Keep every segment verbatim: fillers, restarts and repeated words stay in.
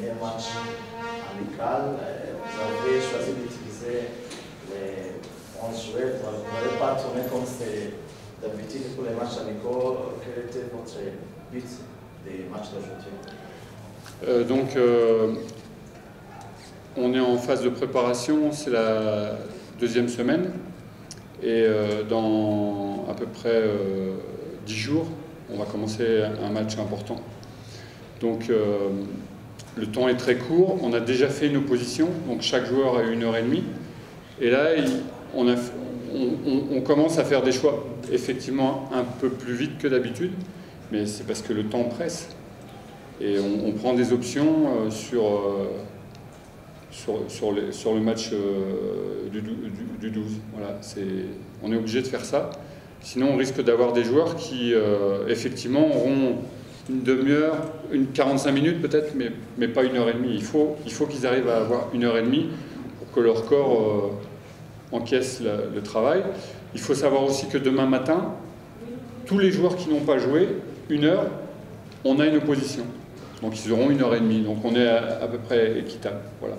premier match amical, vous avez choisi d'utiliser les onze joueurs. Vous n'avez pas tourné comme c'est d'habitude pour les matchs amicaux. Quel était votre but des matchs d'aujourd'hui? euh, Donc, euh, on est en phase de préparation, c'est la deuxième semaine. Et euh, dans à peu près euh, dix jours, on va commencer un match important. Donc euh, le temps est très court, on a déjà fait une opposition, donc chaque joueur a une heure et demie. Et là, il, on, a, on, on, on commence à faire des choix effectivement un peu plus vite que d'habitude, mais c'est parce que le temps presse. Et on, on prend des options euh, sur... Euh, Sur, sur, les, sur le match euh, du, du, du douze. Voilà, on est obligé de faire ça. Sinon, on risque d'avoir des joueurs qui, euh, effectivement, auront une demi-heure, une quarante-cinq minutes peut-être, mais, mais pas une heure et demie. Il faut, il faut qu'ils arrivent à avoir une heure et demie pour que leur corps euh, encaisse la, le travail. Il faut savoir aussi que demain matin, tous les joueurs qui n'ont pas joué, une heure, on a une opposition. Donc ils auront une heure et demie. Donc on est à, à peu près équitable. Voilà.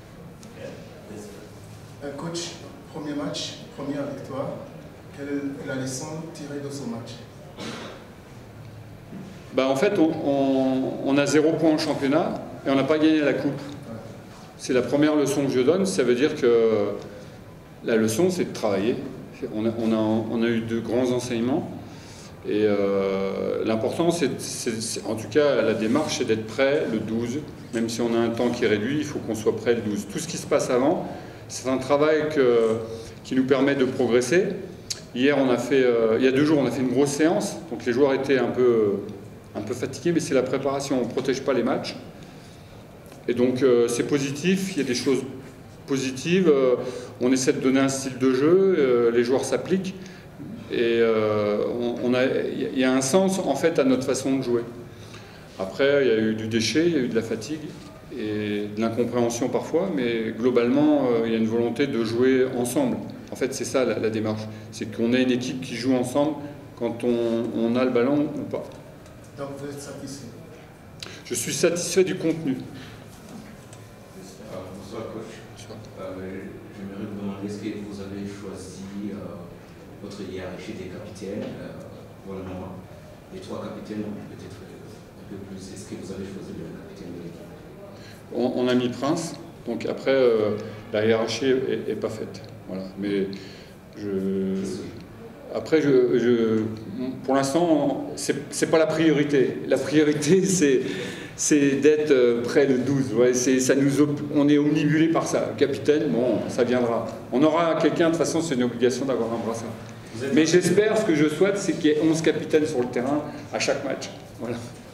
Un coach, premier match, première victoire. Quelle est la leçon tirée de ce match? Bah en fait, on, on, on a zéro point en championnat et on n'a pas gagné la coupe. C'est la première leçon que je donne. Ça veut dire que la leçon, c'est de travailler. On a, on, a, on a eu de grands enseignements. Et euh, l'important, c'est, en tout cas, la démarche, c'est d'être prêt le douze. Même si on a un temps qui est réduit, il faut qu'on soit prêt le douze. Tout ce qui se passe avant, c'est un travail que, qui nous permet de progresser. Hier, on a fait, euh, il y a deux jours, on a fait une grosse séance. Donc les joueurs étaient un peu, un peu fatigués, mais c'est la préparation. On ne protège pas les matchs. Et donc euh, c'est positif, il y a des choses positives. Euh, on essaie de donner un style de jeu, euh, les joueurs s'appliquent. Et euh, on, on a, il y a un sens en fait à notre façon de jouer. Après, il y a eu du déchet, il y a eu de la fatigue et de l'incompréhension parfois, mais globalement, euh, il y a une volonté de jouer ensemble. En fait, c'est ça la, la démarche. C'est qu'on ait une équipe qui joue ensemble quand on, on a le ballon ou pas. Donc vous êtes satisfait? Je suis satisfait du contenu. Euh, bonsoir coach. Bonsoir. Euh, J'aimerais vous demander, est-ce que vous avez choisi euh, votre hiérarchie des capitaines euh, pour le moment? Les trois capitaines, peut-être un peu plus. Est-ce que vous avez choisi le capitaine de l'équipe? On, on a mis Prince, donc après euh, la hiérarchie est, est pas faite. Voilà. Mais je, après, je, je, pour l'instant, c'est pas la priorité. La priorité, c'est c'est d'être près de douze. Ouais, ça nous, on est omnibulé par ça. Capitaine, bon, ça viendra. On aura quelqu'un, de toute façon, c'est une obligation d'avoir un brassard. Mais j'espère, ce que je souhaite, c'est qu'il y ait onze capitaines sur le terrain à chaque match. Voilà.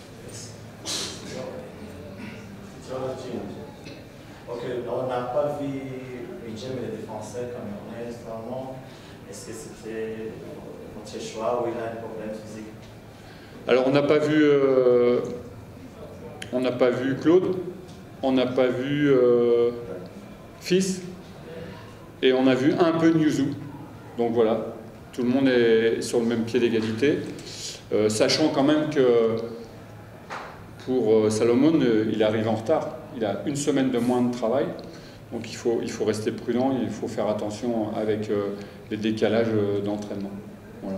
Ok, on n'a pas vu Bidjem et les défenseurs camerounais finalement. Est-ce que c'était votre choix ou il a un problème physique? Alors on n'a pas vu, euh, on n'a pas vu Claude, on n'a pas vu euh, Fils et on a vu un peu Nyuzu. Donc voilà, tout le monde est sur le même pied d'égalité, euh, sachant quand même que pour Salomon, il arrive en retard. Il a une semaine de moins de travail. Donc il faut, il faut rester prudent, il faut faire attention avec euh, les décalages d'entraînement. Voilà.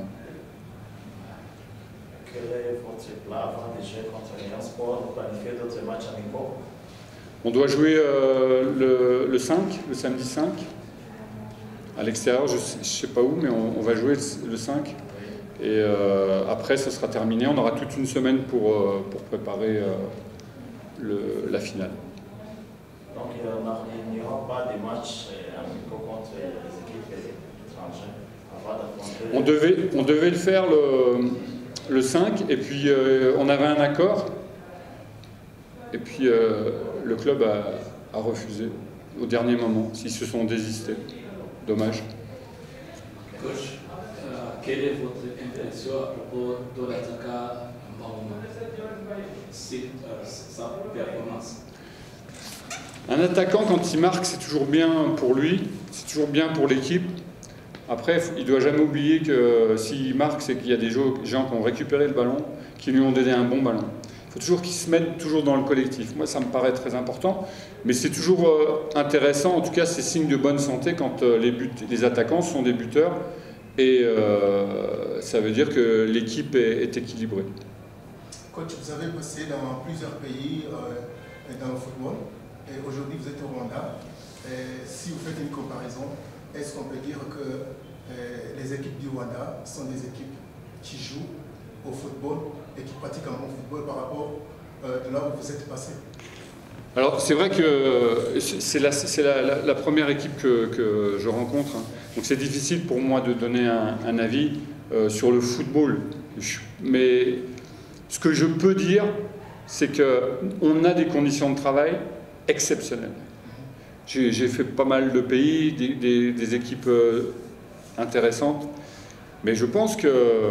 Quel est votre plan avant de jouer contre Lyon Sport? Vous planifiez d'autres matchs amicaux? On doit jouer euh, le, le cinq, le samedi cinq, à l'extérieur, je ne sais pas où, mais on, on va jouer le cinq. Et euh, après, ça sera terminé. On aura toute une semaine pour, euh, pour préparer euh, le, la finale. Donc, il n'y aura pas de matchs amicaux contre les équipes étrangères avant d'affronter... On devait, on devait le faire le, le cinq, et puis euh, on avait un accord. Et puis euh, le club a, a refusé au dernier moment. Ils se sont désistés. Dommage. Coach, euh, quelle est votre impression à propos de l'attaquant Mbahoma, c'est euh, sa performance? Un attaquant, quand il marque, c'est toujours bien pour lui, c'est toujours bien pour l'équipe. Après, il ne doit jamais oublier que s'il marque, c'est qu'il y a des gens qui ont récupéré le ballon, qui lui ont donné un bon ballon. Il faut toujours qu'ils se mettent toujours dans le collectif. Moi, ça me paraît très important, mais c'est toujours euh, intéressant, en tout cas, c'est signe de bonne santé quand euh, les, buts, les attaquants sont des buteurs, et euh, ça veut dire que l'équipe est, est équilibrée. Coach, vous avez bossé dans plusieurs pays euh, dans le football, et aujourd'hui vous êtes au Rwanda. Et si vous faites une comparaison, est-ce qu'on peut dire que euh, les équipes du Rwanda sont des équipes qui jouent au football et qui pratiquent un bon football par rapport euh, de là où vous êtes passé? Alors c'est vrai que c'est la, la, la, la première équipe que, que je rencontre, hein. Donc c'est difficile pour moi de donner un, un avis euh, sur le football. Je, mais ce que je peux dire, c'est qu'on a des conditions de travail exceptionnelles. J'ai fait pas mal de pays, des, des, des équipes euh, intéressantes, mais je pense que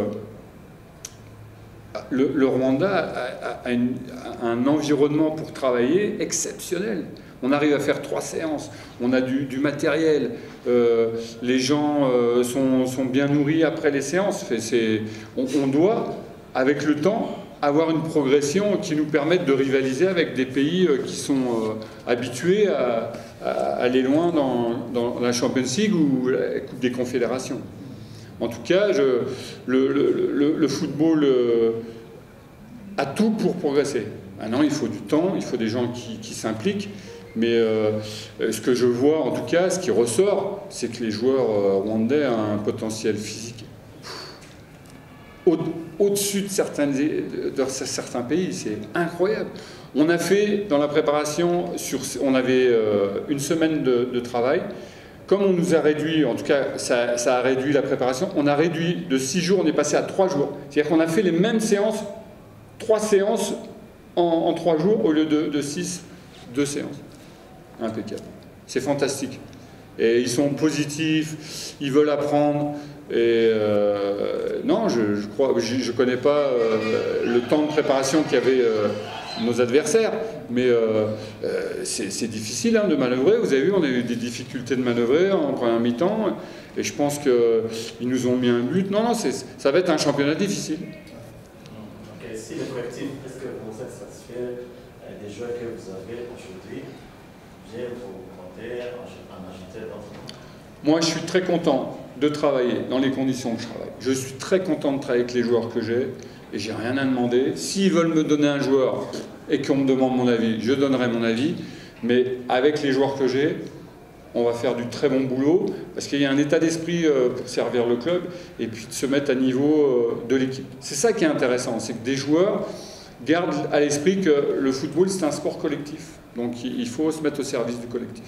le, le Rwanda a, a, une, a un environnement pour travailler exceptionnel. On arrive à faire trois séances, on a du, du matériel, euh, les gens euh, sont, sont bien nourris après les séances. Fait, on, on doit, avec le temps, avoir une progression qui nous permette de rivaliser avec des pays euh, qui sont euh, habitués à, à aller loin dans, dans la Champions League ou la Coupe des Confédérations. En tout cas, je, le, le, le, le football euh, a tout pour progresser. Maintenant, il faut du temps, il faut des gens qui, qui s'impliquent. Mais euh, ce que je vois, en tout cas, ce qui ressort, c'est que les joueurs euh, rwandais ont un potentiel physique au, au-dessus de, certains, de, de certains pays. C'est incroyable. On a fait, dans la préparation, sur, on avait euh, une semaine de, de travail. Comme on nous a réduit, en tout cas, ça, ça a réduit la préparation, on a réduit de six jours, on est passé à trois jours. C'est-à-dire qu'on a fait les mêmes séances, trois séances en, en trois jours, au lieu de, de six, deux séances. Impeccable. C'est fantastique. Et ils sont positifs, ils veulent apprendre. Et euh, non, je, je crois, je, je connais pas euh, le temps de préparation qu'avaient euh, nos adversaires, mais euh, euh, c'est difficile hein, de manœuvrer. Vous avez vu, on a eu des difficultés de manœuvrer en première mi-temps, et je pense qu'ils nous ont mis un but. Non, non, ça va être un championnat difficile. Ok, si le collectif, est-ce que vous êtes satisfait des joueurs que vous avez aujourd'hui? Vous comptez en ajouter d'autres? Moi, je suis très content de travailler dans les conditions que je travaille. Je suis très content de travailler avec les joueurs que j'ai et j'ai rien à demander. S'ils veulent me donner un joueur et qu'on me demande mon avis, je donnerai mon avis. Mais avec les joueurs que j'ai, on va faire du très bon boulot parce qu'il y a un état d'esprit pour servir le club et puis de se mettre à niveau de l'équipe. C'est ça qui est intéressant, c'est que des joueurs gardent à l'esprit que le football, c'est un sport collectif. Donc il faut se mettre au service du collectif.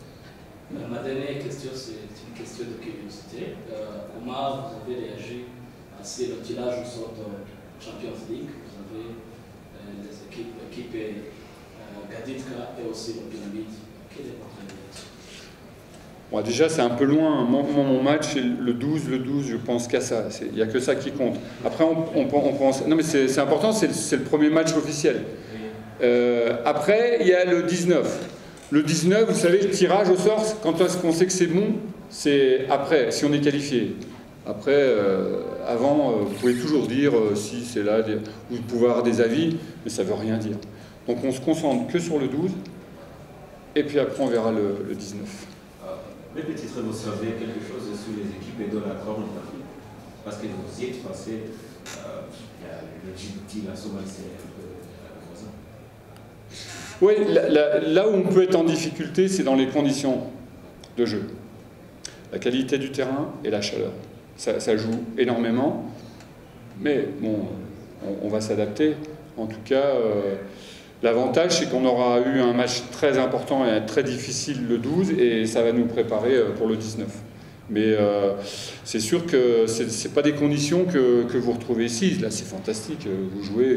Ma dernière question, c'est une question de curiosité. Euh, comment vous avez réagi à ce tirage au sort de Champions League? Vous avez euh, les équipes, l'équipe euh, Gaditka et aussi le Pyramide. Quelle est votre réaction? Bon, déjà, c'est un peu loin. Mon, mon match, c'est le douze. Le douze, je pense qu'à ça. Il n'y a que ça qui compte. Après, on, on, on pense... Non, mais c'est important, c'est le premier match officiel. Euh, après, il y a le dix-neuf. Le dix-neuf, vous savez, le tirage au sort, quand est-ce qu'on sait que c'est bon? C'est après, si on est qualifié. Après, euh, avant, euh, vous pouvez toujours dire euh, si c'est là, des... vous pouvez avoir des avis, mais ça ne veut rien dire. Donc on se concentre que sur le douze, et puis après on verra le, le dix-neuf. Mais peut-être vous savez quelque chose sur les équipes de la Corne d'Afrique, parce que vous y êtes passé, euh, il y a le Djibouti, la Somalie, c'est un peu voisin. Oui, là, là, là où on peut être en difficulté, c'est dans les conditions de jeu. La qualité du terrain et la chaleur. Ça, ça joue énormément, mais bon, on, on va s'adapter. En tout cas, euh, l'avantage, c'est qu'on aura eu un match très important et très difficile le douze, et ça va nous préparer pour le dix-neuf. Mais euh, c'est sûr que ce n'est pas des conditions que, que vous retrouvez ici. Là, c'est fantastique. Vous jouez,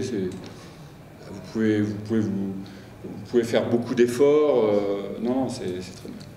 vous pouvez, vous, pouvez vous, vous pouvez faire beaucoup d'efforts. Euh, non, c'est très bien.